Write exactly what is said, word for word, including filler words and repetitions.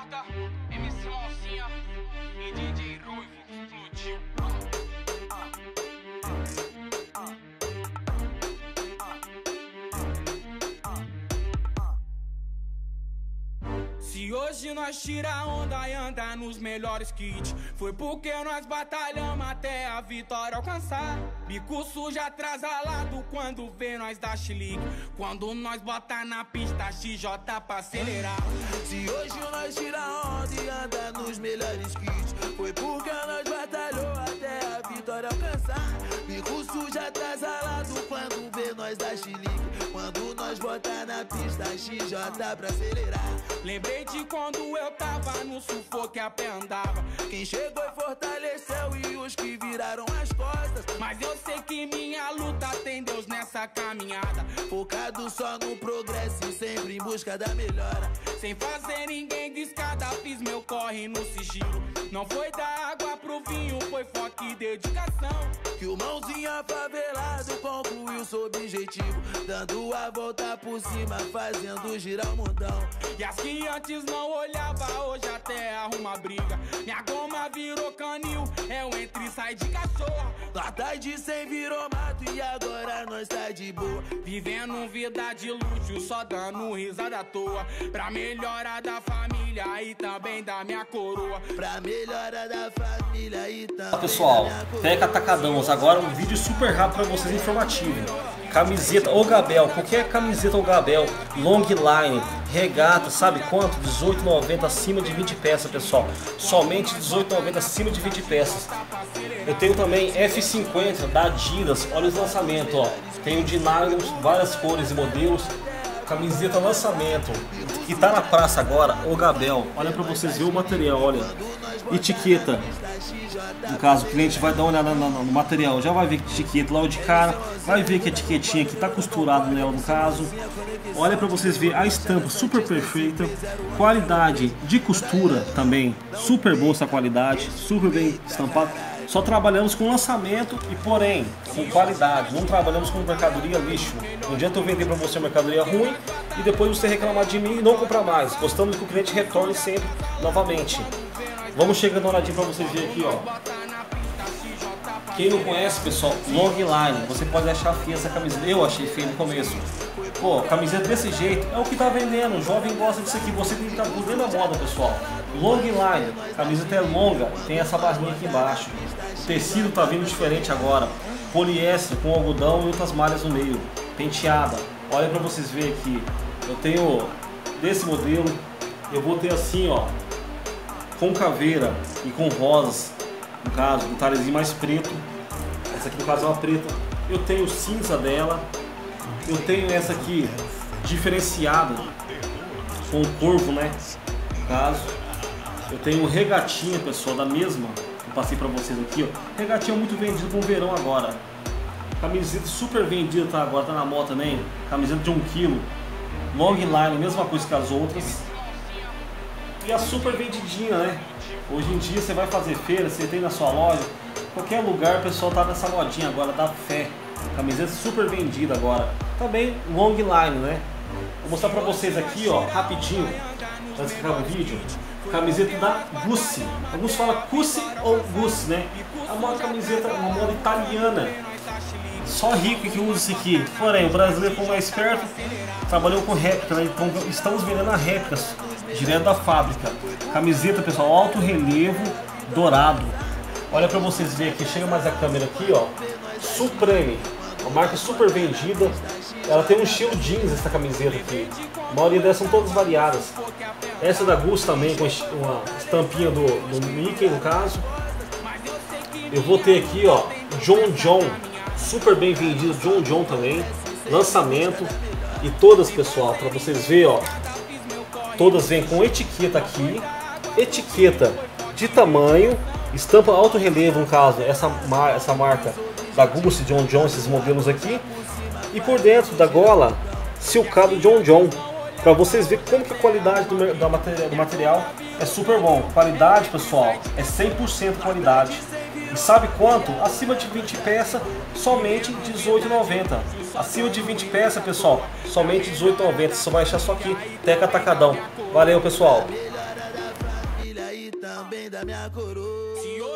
porta, M C Mãozinha e D J Ruivo explodiu. Se hoje nós tira onda e anda nos melhores kits, foi porque nós batalhamos até a vitória alcançar. Bico sujo atrasalado quando vê nós dá chilique, quando nós bota na pista X J pra acelerar. Se hoje nós tira onda e anda nos melhores kits, foi porque nós batalhou até a vitória alcançar. Bico sujo atrasalado quando vê nós dá chilique, quando nós bota na pista X J pra acelerar. Lembrei de quando eu tava no sufoco e a pé andava. Quem chegou e fortaleceu e os que viraram as costas. Mas eu sei que minha luta tem Deus nessa caminhada. Focado só no progresso e sempre em busca da melhora. Sem fazer ninguém de escada, fiz meu corre no sigilo. Não foi da água pro vinho, foi foco e dedicação. Que o Mãozinha favelado concluiu seu objetivo, dando a volta por cima, fazendo girar o mundão. E as que antes não olhava, hoje até arruma briga. Minha goma virou canil, é o entre e sai de cachorro. Lá atrás de cem virou mato e agora nós tá de boa, vivendo vida de luxo, só dando risada à toa. Pra melhora da família e também da minha coroa. Pra melhora da família e também Olá pessoal, da minha coroa. Teca Atacadão, agora um vídeo super rápido para vocês, informativo. Camiseta ou Gabel, qualquer camiseta ou Gabel, long line, regata, sabe quanto? dezoito reais e noventa centavos acima de vinte peças, pessoal. Somente dezoito reais e noventa centavos acima de vinte peças. Eu tenho também F cinquenta da Adidas, olha os lançamentos, ó. Tenho de nylon, várias cores e modelos. Camiseta lançamento, que tá na praça agora, o Gabel. Olha para vocês verem o material, olha. Etiqueta. No caso, o cliente vai dar uma olhada no, no material, já vai ver que etiqueta lá de cara, vai ver que a etiquetinha que tá costurado nela no caso. Olha para vocês verem a estampa super perfeita, qualidade de costura também, super boa essa qualidade, super bem estampado. Só trabalhamos com lançamento e porém com qualidade, não trabalhamos com mercadoria lixo. Não adianta eu vender para você mercadoria ruim e depois você reclamar de mim e não comprar mais. Gostamos que o cliente retorne sempre novamente. Vamos chegando uma olhadinha para vocês verem aqui, ó. Quem não conhece, pessoal, long line, você pode achar feia essa camiseta. Eu achei feio no começo. Pô, camiseta desse jeito é o que tá vendendo. O jovem gosta disso aqui. Você tem que estar por dentro da moda, pessoal. Long line, camiseta é longa, tem essa barrinha aqui embaixo. O tecido tá vindo diferente agora. Poliéster com algodão e outras malhas no meio. Penteada. Olha para vocês verem aqui. Eu tenho desse modelo. Eu vou ter assim, ó, com caveira e com rosas, no caso, um detalhezinho mais preto. Essa aqui no caso é uma preta. Eu tenho cinza dela. Eu tenho essa aqui diferenciada com o corvo, né? No caso, eu tenho regatinha, pessoal, da mesma que eu passei pra vocês aqui, ó. Regatinha muito vendida com o verão agora. Camiseta super vendida, tá? Agora tá na moda também. Camiseta de um quilo. Long line, mesma coisa que as outras. E a super vendidinha, né? Hoje em dia você vai fazer feira, você tem na sua loja, qualquer lugar o pessoal tá nessa modinha agora, dá fé. Camiseta super vendida agora. Também long line, né? Vou mostrar pra vocês aqui, ó, rapidinho, antes que acabe o vídeo. Camiseta da Gucci. Alguns falam Gucci ou Gucci, né? É uma camiseta, uma moda italiana. Só rico que usa isso aqui. Porém, o brasileiro, como é esperto, trabalhou com réplica, né? Então estamos vendendo a réplicas direto da fábrica. Camiseta, pessoal, alto relevo, dourado. Olha pra vocês verem aqui, chega mais a câmera aqui, ó. Supreme, uma marca super vendida. Ela tem um estilo jeans, essa camiseta aqui. A maioria delas são todas variadas. Essa da Gucci também, com uma estampinha do, do Mickey, no caso. Eu vou ter aqui, ó, John John, super bem vendido, John John também. Lançamento. E todas, pessoal, pra vocês verem, ó. Todas vêm com etiqueta aqui. Etiqueta de tamanho. Estampa alto relevo, no caso, essa, mar essa marca da Gucci, John John, esses modelos aqui. E por dentro da gola, silcado John John. Para vocês verem como que a qualidade do, da material, do material é super bom. Qualidade, pessoal, é cem por cento qualidade. E sabe quanto? Acima de vinte peças, somente dezoito reais e noventa centavos. Acima de vinte peças, pessoal, somente dezoito reais e noventa centavos. Você vai achar só aqui, Teca Atacadão. Valeu, pessoal. e também da minha coroa. Se